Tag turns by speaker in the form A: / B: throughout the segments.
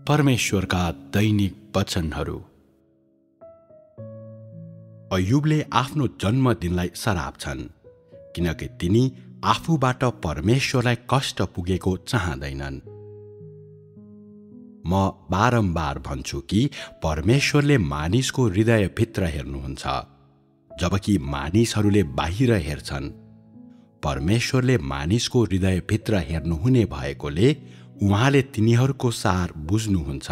A: परमेश्वरका दैनिक वचनहरू। अय्युबले आफ्नो जन्मदिनलाई सराप्छन् किनकि तिनी आफूबाट परमेश्वरलाई कष्ट पुगेको चाहँदैनन्। म बारम्बार भन्छु कि परमेश्वरले मानिसको हृदयभित्र हेर्नुहुन्छ, जबकि मानिसहरूले बाहिर हेर्छन्। परमेश्वरले मानिसको हृदयभित्र हेर्नुहुने भएकोले उहाँले तिनीहरूको सार बुझ्नुहुन्छ,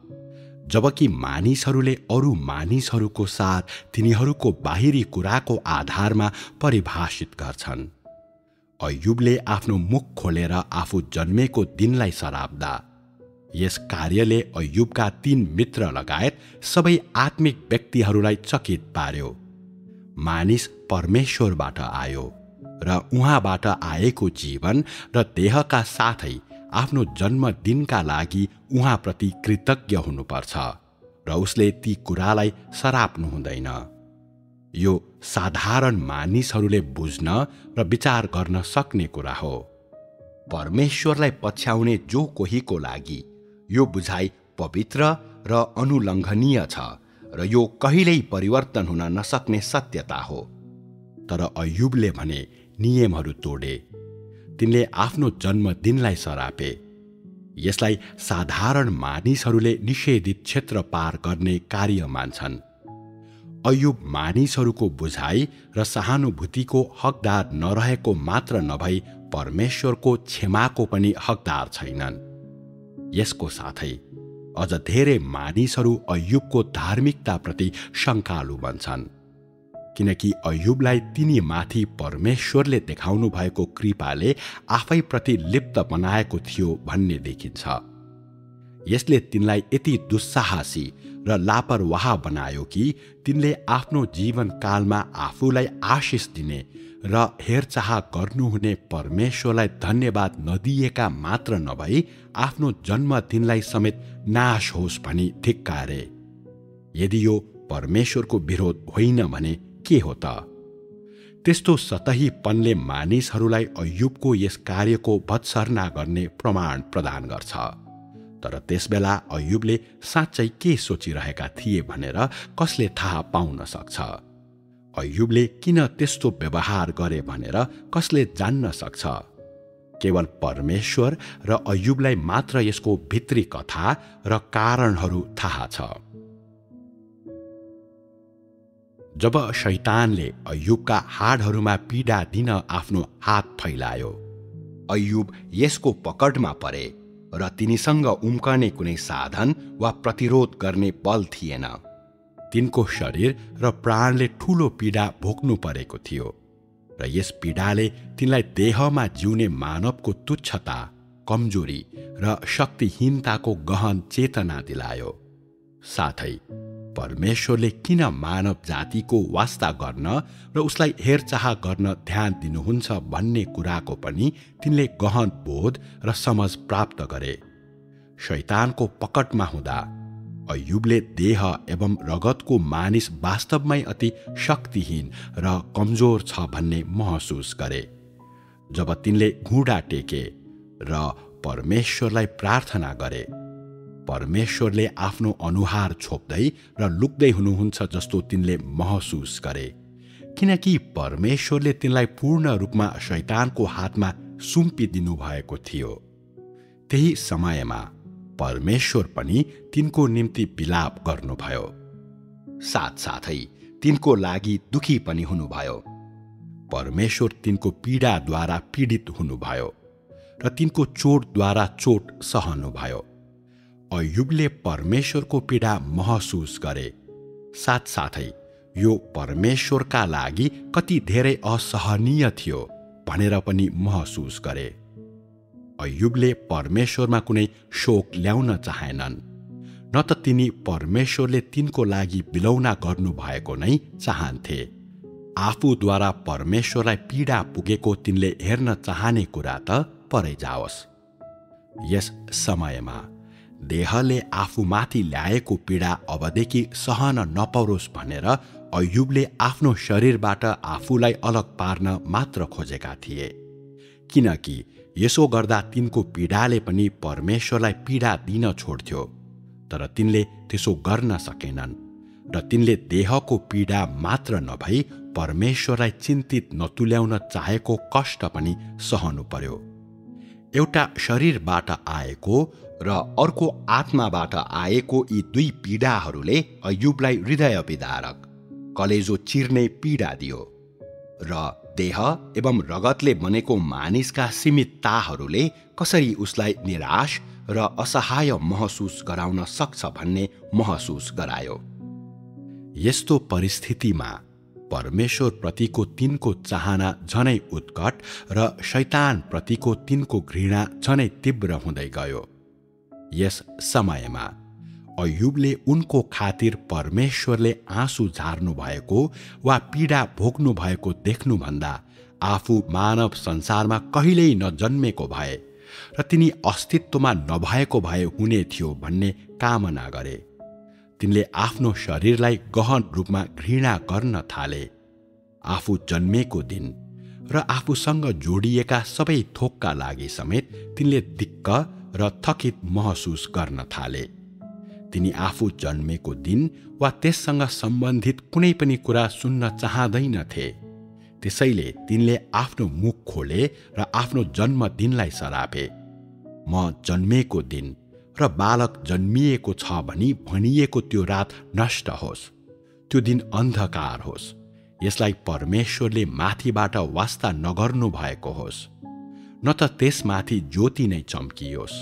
A: जबकि मानिसहरूले अरू मानिसहरूको सार तिनीहरूको बाहिरी कुराको आधारमा परिभाषित गर्छन्। अय्युबले आफ्नो मुख खोलेर आफू जन्मेको दिनलाई सराप्दा यस कार्यले अय्युबका 3 मित्र लगायत सबै आत्मिक व्यक्तिहरूलाई चकित पार्यो। मानिस परमेश्वरबाट आयो र उहाँबाट आएको जीवन र देहका साथै आफ्नो जन्मदिनका लागि उहाँप्रति कृतज्ञ हुनुपर्छ र उसले ती कुरालाई सराप्नु हुँदैन। यो साधारण मानिसहरूले बुझ्न र विचार गर्न सक्ने कुरा हो। परमेश्वरलाई पछ्याउने जो कोहीको लागि यो बुझाइ पवित्र र अनुलङ्घनीय छ र यो कहिल्यै परिवर्तन हुन नसक्ने सत्यता हो। तर अय्युबले भने नियमहरू तोडे। तिनले आफ्नो जन्मदिनलाई सरापे। यसलाई साधारण मानिसहरूले निषेधित क्षेत्र पार गर्ने कार्य मान्छन्। अय्युब मानिसहरूको बुझाइ र सहानुभूतिको हकदार नरहेको मात्र नभई परमेश्वरको क्षमाको पनि हकदार छैनन्। यसको साथै अझ धेरै मानिसहरू अय्युबको धार्मिकताप्रति शङ्कालु बन्छन्, किनकि अय्युबलाई तिनीमाथि परमेश्वरले देखाउनु भएको कृपाले आफैप्रति लिप्त बनाएको थियो भन्ने देखिन्छ। यसले तिनलाई यति दुस्साहसी र लापरवाह बनायो कि तिनले आफ्नो जीवनकालमा आफूलाई आशिष दिने र हेरचाह गर्नुहुने परमेश्वरलाई धन्यवाद नदिएका मात्र नभई आफ्नो जन्मदिनलाई समेत नाश होस् भनी धिक्कारे। यदि यो परमेश्वरको विरोध होइन भने के हो त? त्यस्तो सतहीपनले मानिसहरूलाई अय्युबको यस कार्यको भत्सर्ना गर्ने प्रमाण प्रदान गर्छ। तर त्यसबेला अय्युबले साँच्चै के सोचिरहेका थिए भनेर कसले थाहा पाउन सक्छ? अय्युबले किन त्यस्तो व्यवहार गरे भनेर कसले जान्न सक्छ? केवल परमेश्वर र अय्युबलाई मात्र यसको भित्री कथा र कारणहरू थाहा छ। जब शैतानले अय्युबका हाडहरूमा पीडा दिन आफ्नो हात फैलायो, अय्युब यसको पकडमा परे र तिनीसँग उम्कने कुनै साधन वा प्रतिरोध गर्ने बल थिएन। तिनको शरीर र प्राणले ठूलो पीडा भोग्नु परेको थियो र यस पीडाले तिनलाई देहमा जिउने मानवको तुच्छता, कमजोरी र शक्तिहीनताको गहन चेतना दिलायो। साथै परमेश्वरले किन मानव जातिको वास्ता गर्न र उसलाई हेरचाह गर्न ध्यान दिनुहुन्छ भन्ने कुराको पनि तिनले गहन बोध र समझ प्राप्त गरे। शैतानको पकडमा हुँदा अय्युबले देह एवं रगतको मानिस वास्तवमै अति शक्तिहीन र कमजोर छ भन्ने महसुस गरे। जब तिनले घुँडा टेके र परमेश्वरलाई प्रार्थना गरे, परमेश्वरले आफ्नो अनुहार छोप्दै र लुक्दै हुनुहुन्छ जस्तो तिनले महसुस गरे, किनकि परमेश्वरले तिनलाई पूर्ण रूपमा शैतानको हातमा सुम्पिदिनु भएको थियो। त्यही समयमा परमेश्वर पनि तिनको निम्ति विलाप गर्नुभयो। साथसाथै तिनको लागि दुखी पनि हुनुभयो। परमेश्वर तिनको पीडाद्वारा पीडित हुनुभयो र तिनको चोटद्वारा चोट सहनुभयो। अय्युबले परमेश्वरको पीडा महसुस गरे। साथसाथै यो परमेश्वरका लागि कति धेरै असहनीय थियो भनेर पनि महसुस गरे। अय्युबले परमेश्वरमा कुनै शोक ल्याउन चाहेनन्, न त तिनी परमेश्वरले तिनको लागि बिलौना गर्नुभएको नै चाहन्थे। आफूद्वारा परमेश्वरलाई पीडा पुगेको तिनले हेर्न चाहने कुरा त परै जाओस्। यस समयमा देहले आफूमाथि ल्याएको पीडा अबदेखि सहन नपरोस् भनेर अय्युबले आफ्नो शरीरबाट आफूलाई अलग पार्न मात्र खोजेका थिए, किनकि यसो गर्दा तिनको पीडाले पनि परमेश्वरलाई पीडा दिन छोड्थ्यो तर तिनले त्यसो गर्न सकेनन् र तिनले देहको पीडा मात्र नभई परमेश्वरलाई चिन्तित नतुल्याउन चाहेको कष्ट पनि सहनु पर्यो। एउटा शरीरबाट आएको र अर्को आत्माबाट आएको यी दुई पीडाहरूले अय्युबलाई हृदय विदारक, कलेजो चिर्ने पीडा दियो र देह एवं रगतले बनेको मानिसका सीमितताहरूले कसरी उसलाई निराश र असहाय महसुस गराउन सक्छ भन्ने महसुस गरायो। यस्तो परिस्थितिमा परमेश्वर प्रतिको तिनको चाहना झनै उत्कट र शैतान प्रतिको तिनको घृणा झनै तीव्र हुँदै गयो। यस समयमा अय्युबले उनको खातिर परमेश्वरले आँसु झार्नु भएको वा पीडा भोग्नु भएको देख्नुभन्दा आफू मानव संसारमा कहिल्यै नजन्मेको भए र तिनी अस्तित्वमा नभएको भए हुने थियो भन्ने कामना गरे। तिनले आफ्नो शरीरलाई गहन रूपमा घृणा गर्न थाले। आफू जन्मेको दिन र आफूसँग जोडिएका सबै थोकका लागि समेत तिनले दिक्क र थकित महसुस गर्न थाले। तिनी आफू जन्मेको दिन वा त्यससँग सम्बन्धित कुनै पनि कुरा सुन्न चाहँदैनथे। त्यसैले तिनले आफ्नो मुख खोले र आफ्नो जन्मदिनलाई सरापे। म जन्मेको दिन र बालक जन्मिएको छ भनी भनिएको त्यो रात नष्ट होस्, त्यो दिन अन्धकार होस्, यसलाई परमेश्वरले माथिबाट वास्ता नगर्नु भएको होस्, न त त्यसमाथि ज्योति नै चम्कियोस्।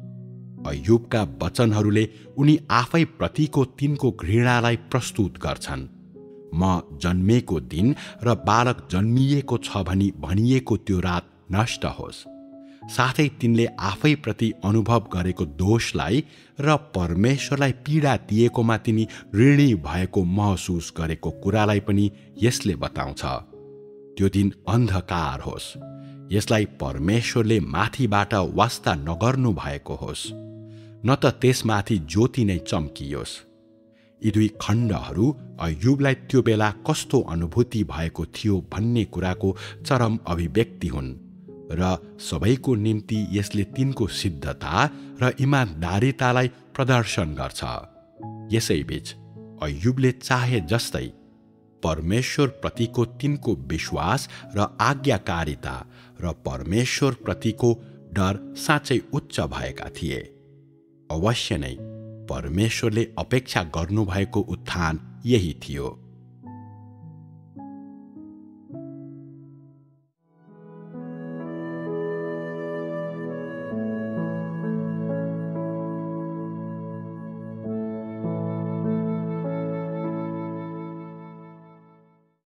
A: अय्युबका वचनहरूले उनी आफै प्रतिको तिनको घृणालाई प्रस्तुत गर्छन्। म जन्मेको दिन र बालक जन्मिएको छ भनी भनिएको त्यो रात नष्ट होस्। साथै तिनले आफै प्रति अनुभव गरेको दोषलाई र परमेश्वरलाई पीडा दिएकोमा तिनी ऋणी भएको महसुस गरेको कुरालाई पनि यसले बताउँछ। त्यो दिन अन्धकार होस्, यसलाई परमेश्वरले माथिबाट वास्ता नगर्नु भएको होस्, न त त्यसमाथि ज्योति नै चम्कियोस्। यी दुई खण्डहरू अय्युबलाई त्यो बेला कस्तो अनुभूति भएको थियो भन्ने कुराको चरम अभिव्यक्ति हुन् र सबैको निम्ति यसले तिनको सिद्धता र इमानदारितालाई प्रदर्शन गर्छ। यसैबीच अय्युबले चाहे जस्तै परमेश्वर प्रतिको तिनको विश्वास र आज्ञाकारिता र परमेश्वर प्रतिको डर साँच्चै उच्च भएका थिए। अवश्य नै परमेश्वरले अपेक्षा गर्नुभएको उत्थान यही थियो।